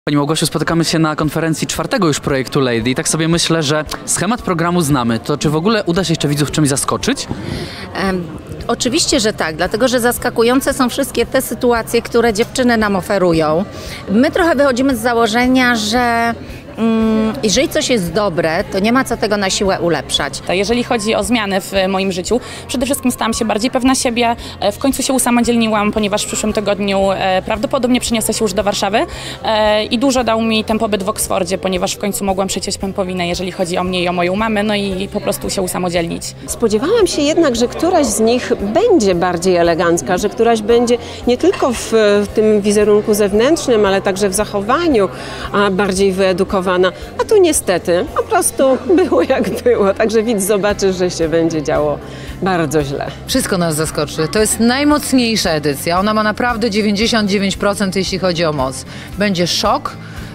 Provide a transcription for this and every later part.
Pani Małgosiu, spotykamy się na konferencji czwartego już projektu Lady i tak sobie myślę, że schemat programu znamy. To czy w ogóle uda się jeszcze widzów czymś zaskoczyć? Oczywiście, że tak, dlatego że zaskakujące są wszystkie te sytuacje, które dziewczyny nam oferują. My trochę wychodzimy z założenia, że jeżeli coś jest dobre, to nie ma co tego na siłę ulepszać. Jeżeli chodzi o zmiany w moim życiu, przede wszystkim stałam się bardziej pewna siebie. W końcu się usamodzielniłam, ponieważ w przyszłym tygodniu prawdopodobnie przeniosę się już do Warszawy i dużo dał mi ten pobyt w Oksfordzie, ponieważ w końcu mogłam przeciąć pępowinę, jeżeli chodzi o mnie i o moją mamę, no i po prostu się usamodzielnić. Spodziewałam się jednak, że któraś z nich będzie bardziej elegancka, że któraś będzie nie tylko w tym wizerunku zewnętrznym, ale także w zachowaniu bardziej wyedukowana. A tu niestety po prostu było jak było, także widz zobaczy, że się będzie działo bardzo źle. Wszystko nas zaskoczy. To jest najmocniejsza edycja. Ona ma naprawdę 99%, jeśli chodzi o moc. Będzie szok.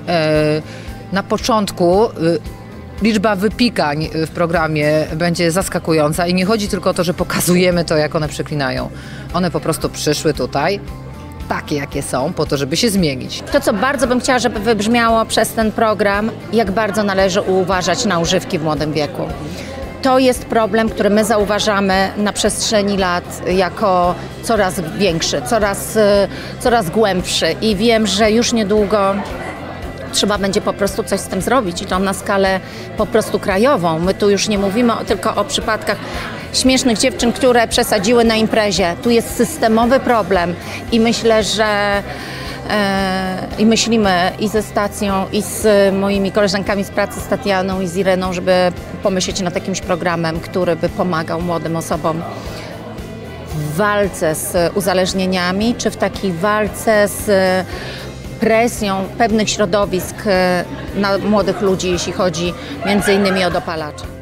Na początku liczba wypikań w programie będzie zaskakująca i nie chodzi tylko o to, że pokazujemy to, jak one przeklinają. One po prostu przyszły tutaj, takie jakie są, po to, żeby się zmienić. To, co bardzo bym chciała, żeby wybrzmiało przez ten program, jak bardzo należy uważać na używki w młodym wieku. To jest problem, który my zauważamy na przestrzeni lat jako coraz większy, coraz głębszy i wiem, że już niedługo trzeba będzie po prostu coś z tym zrobić i to na skalę po prostu krajową. My tu już nie mówimy tylko o przypadkach śmiesznych dziewczyn, które przesadziły na imprezie. Tu jest systemowy problem i myślę, że i myślimy i ze stacją, i z moimi koleżankami z pracy, z Tatianą i z Ireną, żeby pomyśleć nad jakimś programem, który by pomagał młodym osobom w walce z uzależnieniami, czy w takiej walce z presją pewnych środowisk na młodych ludzi, jeśli chodzi między innymi o dopalacze.